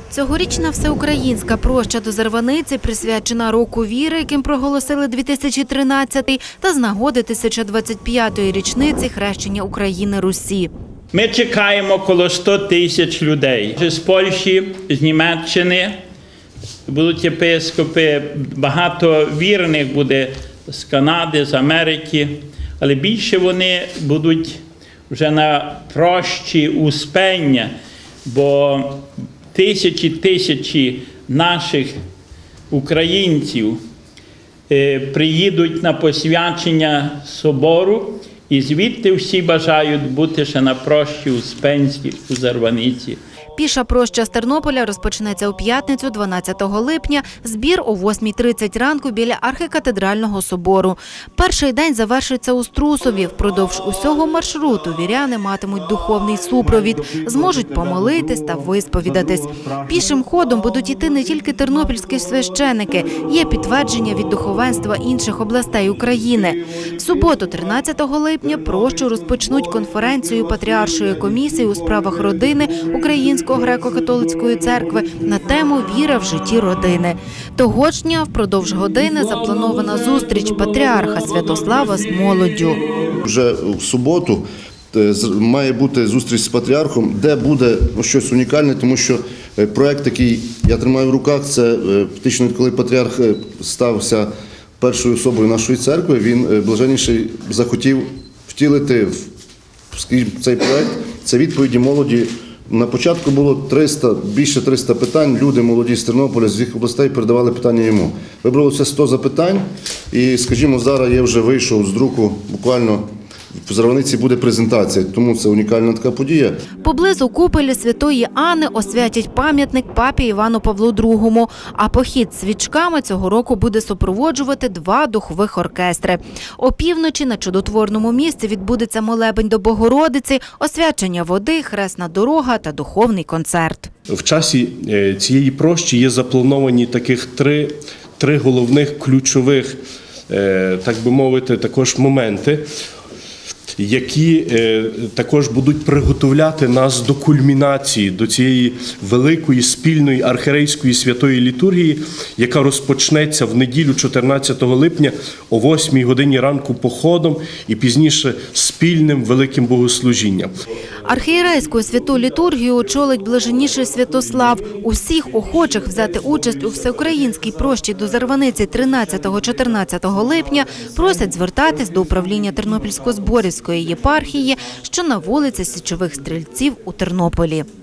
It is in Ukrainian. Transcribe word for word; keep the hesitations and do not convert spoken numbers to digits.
Цьогорічна всеукраїнська проща до Зарваниці присвячена року віри, яким проголосили дві тисячі тринадцятий, та з нагоди тисяча двадцять п'ятої річниці хрещення України Русі. Ми чекаємо коло ста тисяч людей. З Польщі, з Німеччини будуть єпископи, багато вірних буде з Канади, з Америки, але більше вони будуть вже на прощі Успення, бо тисячі тисячі наших українців приїдуть на посвячення собору, і звідти всі бажають бути ще на прощі Успенській у Зарваниці. Піша проща з Тернополя розпочнеться у п'ятницю, дванадцятого липня, збір о восьмій тридцять ранку біля архікатедрального собору. Перший день завершиться у Струсові. Впродовж усього маршруту віряни матимуть духовний супровід, зможуть помолитись та висповідатись. Пішим ходом будуть йти не тільки тернопільські священики, є підтвердження від духовенства інших областей України. В суботу, тринадцятого липня, прощу розпочнуть конференцію Патріаршої комісії у справах родини Української греко-католицької церкви на тему «Віра в житті родини». Того ж дня впродовж години запланована зустріч патріарха Святослава з молоддю. Вже в суботу має бути зустріч з патріархом, де буде щось унікальне, тому що проєкт, який я тримаю в руках, це фактично, коли патріарх стався першою особою нашої церкви, він, блаженніший, захотів втілити в цей проєкт. Це відповіді молоді. На початку було триста, більше триста питань, люди молоді з Тернополя, з їх областей передавали питання йому. Вибралося сто запитань і, скажімо, зараз я вже вийшов з друку, буквально в Зарваниці буде презентація, тому це унікальна така подія. Поблизу куполі Святої Анни освятять пам'ятник папі Івану Павлу другому, а похід свічками цього року буде супроводжувати два духових оркестри. Опівночі на чудотворному місці відбудеться молебень до Богородиці, освячення води, хресна дорога та духовний концерт. В часі цієї прощі є заплановані таких три, три головних ключових, так би мовити, також моменти, які е, також будуть приготовляти нас до кульмінації, до цієї великої спільної архірейської святої літургії, яка розпочнеться в неділю чотирнадцятого липня о восьмій годині ранку походом і пізніше спільним великим богослужінням. Архієрейську святу літургію очолить блаженніший Святослав. Усіх охочих взяти участь у всеукраїнській прощі до Зарваниці тринадцятого-чотирнадцятого липня просять звертатись до управління Тернопільсько-Зборівської єпархії, що на вулиці Січових Стрільців у Тернополі.